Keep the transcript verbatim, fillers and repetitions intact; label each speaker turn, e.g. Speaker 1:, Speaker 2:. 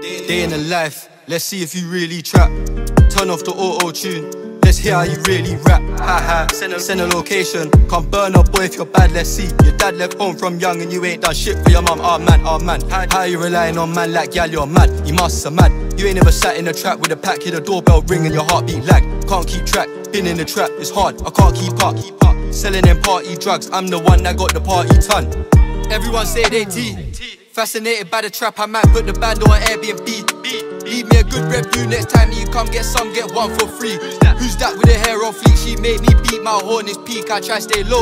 Speaker 1: Day in the life, let's see if you really trap. Turn off the auto-tune, let's hear how you really rap. Ha ha, send a, send a location. Come burn up, boy, if you're bad, let's see. Your dad left home from young and you ain't done shit for your mum. Ah man, ah man, how you relying on man like gal, you're mad. You must have mad. You ain't ever sat in a trap with a pack, hear the doorbell ring and your heartbeat lag. Can't keep track, been in the trap, it's hard, I can't keep up. Selling them party drugs, I'm the one that got the party ton. Everyone say they T. Fascinated by the trap, I might put the band on Airbnb. Leave me a good review next time that you come get some, get one for free. Who's that with the hair on fleek? She made me beat my horn, it's peak, I try stay low.